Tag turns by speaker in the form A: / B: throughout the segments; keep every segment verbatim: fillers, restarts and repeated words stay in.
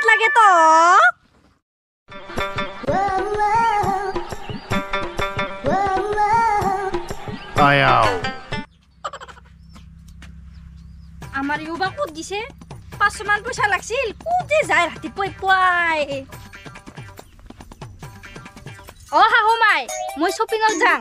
A: লাগে তো
B: আয়াও
A: আমার ইউবা কত দিছে পাঁচশো মান পয়সা লাগছিল কোতে যায় রাতি পই পই ও হাহু মাই মই শপিংত যাং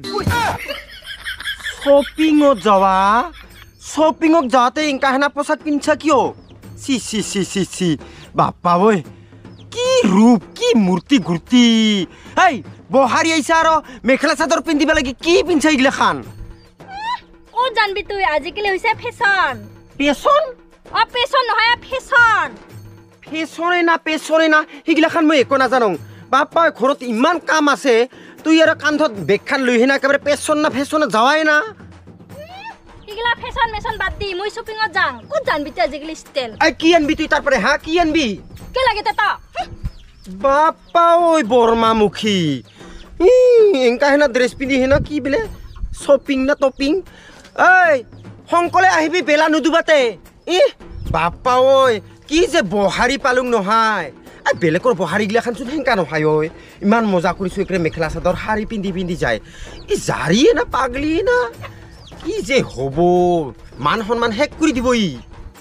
C: শপিংত যাওয়া শপিংত যাওয়াতে ইনকা হেনা পোশাক পিনছা কিয় সি সি সি সি সি বাপ্পা ওই কি রূপ কি মূর্তি গুর্তি এই বহারি আইসা আর মেখেলা চাদর পিন্ধিবা লাগি কি পিনছা ইগলা খান
A: ও জানবি তুই আজিকালি হইছে ফ্যাশন
C: পেছন
A: ও ফ্যাশন নহয় ফ্যাশন
C: ফেছনে না পেছনে না সিগিলা খান মই একো নাজানো বাপ্পা ঘৰত ইমান কাম আছে তুই আৰু কান্ধত বেগ খান লৈ হেনা একেবাৰে পেছন না ফেছনে যাৱাই না
A: ইগলা ফ্যাশন মেশন বাদ দি মই শপিংত যাং কোন জানবি তুই আজিকালি স্টাইল
C: আই কি আনবি তুই তারপরে হ্যাঁ কি আনবি
A: কে লাগে তা
C: বাপ্পা ওই বর্মা মুখী এংকা হেনা ড্রেস পিন্ধি হেনা কি বোলে শপিং না টপিং এই সংকলে আহিবি বেলা নুডুবাতে ই বাপ্পা ঐ কি যে বহাৰী পালুং নহয় এই বেলেগৰ বহাৰীগিলাখান চোন সেংকা নহয় ঐ ইমান মজা কৰিছোঁ একেবাৰে মেখেলা চাদৰ শাৰী পিন্ধি পিন্ধি যায় ই জাৰিয়ে না পাগলি না কি যে হ'ব মান সন্মান শেষ কৰি দিব ই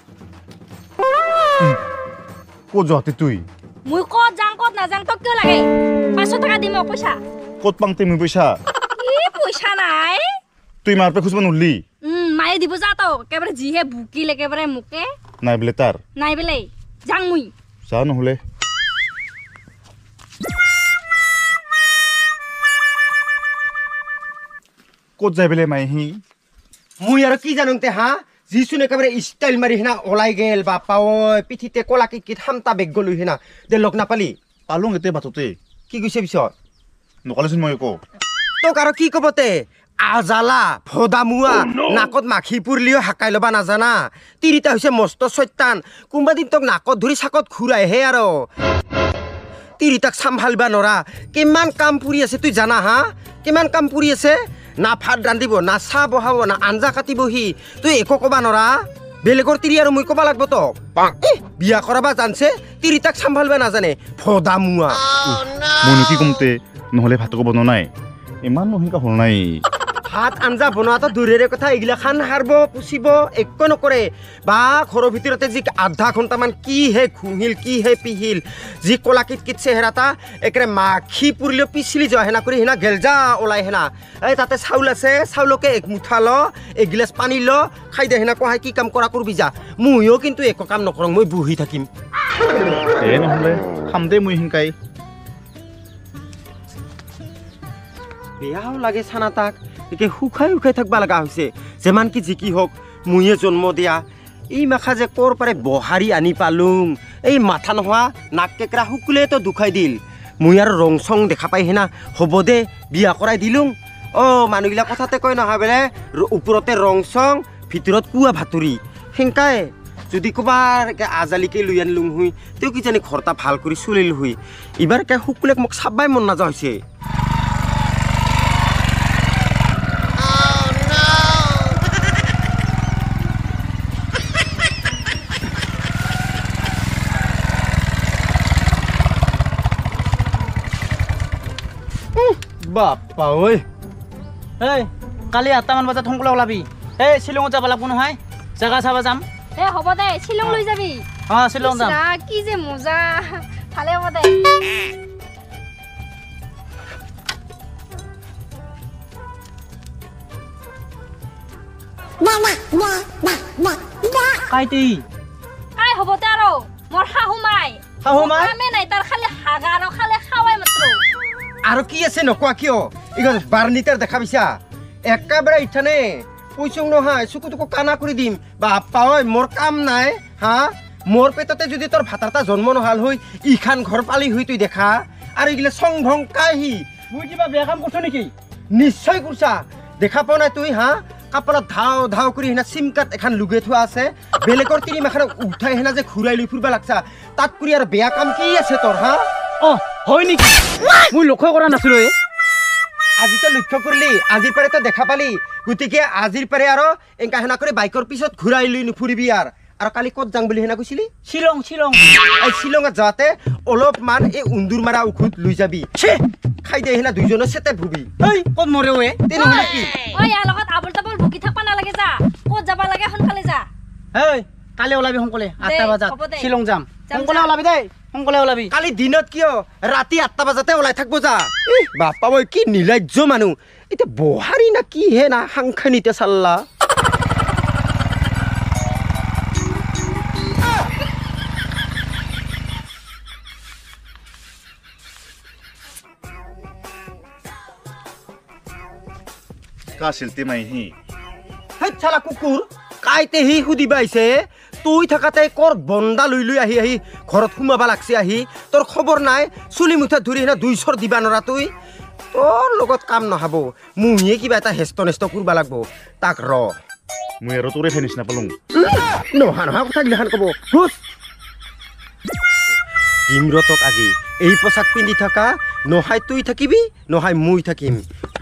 B: ক'ত যাওঁতে তুই
A: মই কত যাং কত না যাং তো কিয় লাগে পাঁচশো টাকা দিম পয়সা
B: ক'ত পাংতে মই পইচা
A: কি পয়সা নাই
B: তুই মাৰ পে খুচবা নুলি
A: উম মায়ে দিব যা তো একেবারে জিহে বুকিল একেবারে মুকে
B: নাই বোলে তাৰ
A: নাই বেলে যাং মুই
B: যা নহ'লে ক'ত যাই বোলে মাইহি
C: মুই আৰু কি জানো তে হা যিচোন একেবাৰে ষ্টাইল মাৰি হেনা ওলাই গেল বাপ্পা ঐ পিঠিতে কলা কি থামতা বেগ গলো হেনা দে লগ নাপালি
B: পালোং এতে বাটতে
C: কি কৈছে পিছত
B: নকলেচোন মই একো
C: তোক আৰু কি ক'বতে আজালা ভদামুৱা নাকত মাখি পুৰলিও হাকাই ল'বা নাজানা তিৰিটা হৈছে মস্ত চৈতান কোনোবা দিন তোক নাকত ধৰি চাকত ঘূৰাইহে আৰু তিৰিটাক চম্ভালিবা নৰা কিমান কাম পুৰি আছে তুই জানা হা কিমান কাম পুৰি আছে না ভাত ৰান্ধিব না চাহ বহাব না আঞ্জা কাটিবহি তুই একো ক'বা নৰা বেলেগৰ তিৰি আৰু মই ক'বা লাগব তোক বিয়া কৰাবা জানছে তিৰিটাক চম্ভালিবা নাজানে ভদামুৱা
B: মইনো কি কমতে নহ'লে ভাত ক'ব নাই ইমান নহিকা হ'ল নাই
C: ভাত আঞ্জা বনোৱাটো দূৰেৰে কথা এইগিলা খান সাৰব পুচিব একো নকৰে বা ঘৰৰ ভিতৰতে যি আধা ঘণ্টামান কি হে ঘুহিল কি হে পিহিল যি কলা কিট কিট চেহেৰাটা একেবাৰে মাখি পুৰিলেও পিছিলি যোৱা হেনা কৰি হেনা গেলজা ওলাই হেনা এই তাতে চাউল আছে চাউলকে এক মুঠা ল এগিলাচ পানী ল খাই দে হেনা কহাই কি কাম কৰা কৰবি যা ময়ো কিন্তু একো কাম নকৰোঁ মই বহি থাকিম
B: এ নহ'লে খাম দে মই সিংকাই
C: বেয়াও লাগে চানা তাক একে শুকাই শুকাই থাকবা লগা হৈছে যেমান কি যি কি হওক মুয়ে জন্ম দিয়া এই মাখা যে ক'ৰ পাৰে বহাৰী আনি পালোং এই মাথা নোহোৱা নাক কেকৰা শুকুলেতো দুখাই দিল মুই আৰু ৰং চং দেখা পাই হেনা হ'ব দে বিয়া কৰাই দিলোং অ' মানুহগিলা কথাতে কয় নহয় বোলে ওপৰতে ৰং চং ভিতৰত কুৱা ভাতুৰি সেংকাই যদি ক'বাৰ আজালিকে লৈ আনিলোং হুই তেওঁ কিজানি ঘৰটা ভাল কৰি চলিল হুই এইবাৰ কে শুকুলেক মোক চাবাই মন নাযোৱা হৈছে বাপ্পা ঐ
D: এই কালি আঠটামান বজাত সোনকালে ওলাবি এই শ্বিলঙত যাব লাগিব নহয় জেগা চাব যাম
A: এ হ'ব দে শ্বিলং লৈ যাবি
D: অঁ শ্বিলং যাম
A: কি যে মজা ভালে হ'ব দে
D: কাইটি
A: কাই হ'ব দে আৰু মোৰ শাহু মাই
D: শাহু মাই?
A: কামে নাই তাৰ খালি হাগা আৰু খালি খাৱাই মাত্ৰ
C: আৰু কি আছে নকোৱা কিয় ইগল বাৰনিটাৰ দেখা পাইছা একেবাৰে ইঠানে কৈছোঁ নহয় চকু টুকু কানা কৰি দিম বাপ্পা ঐ মোৰ কাম নাই হা মোৰ পেটতে যদি তোৰ ভাতাৰটা জন্ম নহল হৈ ইখান ঘৰ পালি হৈ তুই দেখা আৰু এইগিলা চং ভং কাহি
D: মই কিবা বেয়া কাম কৰিছোঁ নেকি
C: নিশ্চয় কৰিছা দেখা পোৱা নাই তুই হা কাপোৰত ধাও ধাও কৰি হেনা চিম কাৰ্ড এখন লুগাই থোৱা আছে বেলেগৰ তিৰিম এখন উঠাই হেনা যে ঘূৰাই লৈ ফুৰিব লাগছা তাত কৰি আৰু বেয়া কাম কি আছে তোৰ হা
D: অঁ হয় নেকি মই লক্ষ্য কৰা নাছিলোঁ এই
C: আজি তো লক্ষ্য কৰিলি আজিৰ পৰাই তো দেখা পালি গতিকে আজিৰ পৰাই আৰু এনেকা হেনা কৰি বাইকৰ পিছত ঘূৰাই লৈ নুফুৰিবি আৰু আৰু কালি ক'ত যাং বুলি হেনা কৈছিলি
D: শ্বিলং শ্বিলং
C: এই শ্বিলঙত যাওঁতে অলপমান এই উন্দুৰ মাৰা ঔষধ লৈ যাবি ছে খাই দে হেনা দুইজনে চেতে ভুবি
D: ঐ ক'ত মৰে ঐ
C: তেনেহ'লে কি
A: ঐ ইয়াৰ লগত আবল তাবল ভুকি থাকবা নালাগে যা ক'ত যাবা লাগে সোনকালে যা
D: ঐ কালি ওলাবি সোনকালে আঠটা বজাত
A: হ'ব দে।
D: শ্বিলং যাম
A: যাম,
D: সোনকালে
A: যাম।
D: ওলাবি দেই সোনকালে ওলাবি
C: কালি দিনত কিয় ৰাতি আঠটা বজাতে ওলাই থাকব যা বাপা মই কি নিৰ্লজ্জ মানুহ এতিয়া বহাৰি না কি হে না সাংখানিতে চাল্লা
B: কা চিলতি মাইহি
C: হেই চালা কুকুৰ কাইতে সি সুধিবা আহিছে তুই থাকাতে কৰ বন্দা লৈ লৈ আহি আহি ঘৰত সোমাবা লাগছে আহি তোৰ খবৰ নাই চুলি মুঠাত ধৰি হেনা দুইশৰ দিবা নৰা তুই তোৰ লগত কাম নহ'ব মুহিয়ে কিবা এটা হেষ্ট নেষ্ট কৰবা লাগব তাক ৰ
B: মই আৰু তোৰে ফেনিছ নাপালোঁ
C: নহা নহা কথা গিলাখান ক'ব হুচ ইমৰতক আজি এই পোচাক পিন্ধি থকা নহাই তুই থাকিবি নহাই মই থাকিম ৰ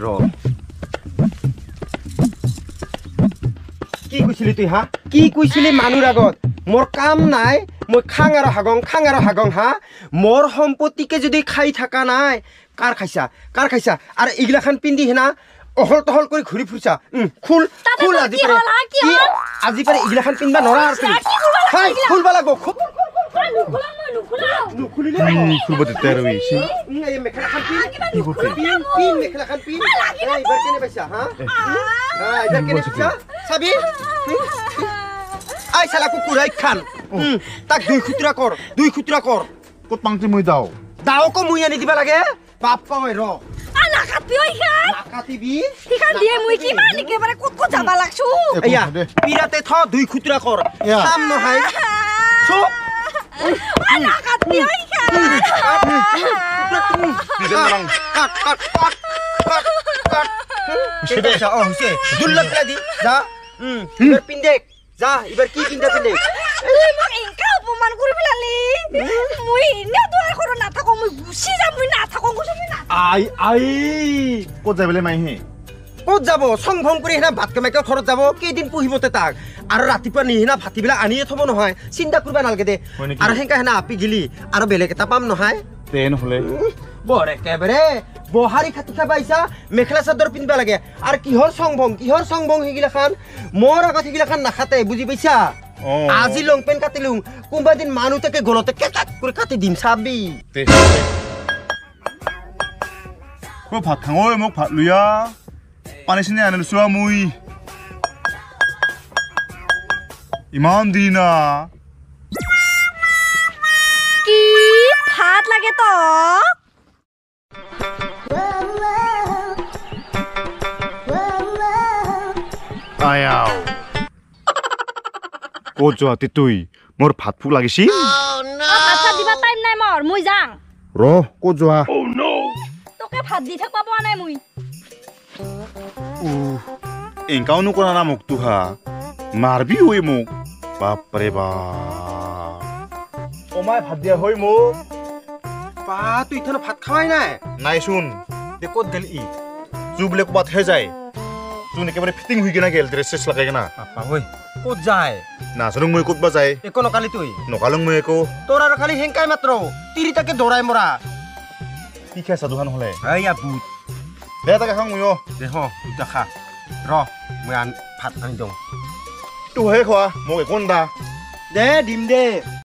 C: কি কৈছিলি তুই হা কি কৈছিলি মানুহৰ আগত মোৰ কাম নাই মই খাং আৰু হাগং খাং আৰু হাগং হা মোৰ সম্পত্তিকে যদি খাই থকা নাই কাৰ খাইছা কাৰ খাইছা আৰু এইগিলাখান পিন্ধি হেনা অহল তহল কৰি ঘূৰি ফুৰিছা খুল খুল আজি পাৰে আজি পাৰে এইগিলাখান পিন্ধবা নৰা আৰু তুই হাই খুলবা লাগব নুখুলিলে
B: খুলব তেতিয়া আৰু এই
C: এই মেখেলাখান পিন পিন পিন মেখেলাখান পিন এইবাৰ কেনে পাইছা হা এইবাৰ কেনে পাইছা চাবি আই চালা কুকুৰ আই খান তাক দুই খুতুৰা কৰ দুই খুতুৰা কৰ
B: ক'ত পাংতি মই যাওঁ
C: দাওকো মুই আনি দিবা লাগে বাপ পাওঁই ৰ
A: নাকাটবি ঐ খান
C: নাকাটিবি
A: সিখান দিয়ে মই কিমান একেবাৰে ক'ত ক'ত যাবা লাগছো
C: এয়া পিৰাতে থ দুই খুতুৰা কৰ কাম নহয় চুপ
A: নাকাটবি ঐ খান
C: কাট কাট কাট কাট কাট কেইটা হৈছে অ হৈছে দুল্লা পেলাই দি যা এবাৰ পিন্ধে যা এবাৰ কি পিন্ধা পিন্ধে
A: মোক এনেকা অপমান কৰি পেলালি মই এনে দয়া কৰো নাথাকো মই গুচি যাম মই নাথাকো গুচি মই নাথাকো
C: আই আই
B: ক'ত যাই বোলে মাইহি
C: ক'ত যাব চং ভং কৰি হেনা ভাত কামাইকে ঘৰত যাব কেইদিন পুহিবতে তাক আৰু ৰাতিপুৱা নিহিনা ভাতিবিলাক আনিয়ে থ'ব নহয় চিন্তা কৰিব নালাগে দে আৰু সেনেকা হেনা আপি গিলি আৰু বেলেগ এটা পাম নহয়
B: তে নহ'লে
C: বৰ একেবাৰে বহাৰি খাতি খাব আহিছা মেখেলা চাদৰ পিন্ধিব লাগে আৰু কিহৰ চং ভং কিহৰ চং ভং সেইগিলাখান মোৰ আগত সেইগিলাখান নাখাতে বুজি পাইছা আজি লং পেণ্ট কাটিলো কোনোবা দিন মানুহ তাকে গলতে কেকাক কৰি কাটি দিম চাবি
B: মই ভাত খাওঁ ঐ মোক ভাত লুয়া পানী চানী আনি লৈছোঁ মই ইমান দিনা
A: কি ভাত লাগে তক
B: আয়াও ক'ত যোৱা তুই মোৰ ভাত ভোক লাগিছিল
A: ভাত চাত দিবা টাইম নাই মোৰ মই যাং
B: ৰ ক'ত যোৱা
A: তোকে ভাত দি থাকবা পোৱা নাই মই
B: এনেকাওনো কৰা না মোক তোহা মাৰবি ঐ মোক বাপৰে বাপ কমাই ভাত দিয়া হৈ মোক
C: পা তুই ইথানো ভাত খাৱাই নাই
B: নাইচোন দে ক'ত গেল ই জু বোলে ক'ৰবাত হে যায় যোন একেবাৰে ফিটিং হৈ কিনা গেল ড্ৰেছ চেছ লগাই কিনা
C: পাপা ঐ ক'ত যায়
B: নাজানো মই ক'তবা যায়
C: একো নকালি তুই
B: নকালো মই একো
C: তোৰ আৰু খালি হেংকাই মাত্ৰ তিৰিটাকে দৌৰাই মৰা
B: কি খাইছা দোকান হ'লে
C: এইয়া বুট
B: দে তাকে খাওঁ ময়ো
C: দেহ দুটা খা ৰ মই আন ভাত আনি দিওঁ
B: তোহে খোৱা মোক একো দা
C: দে দিম দে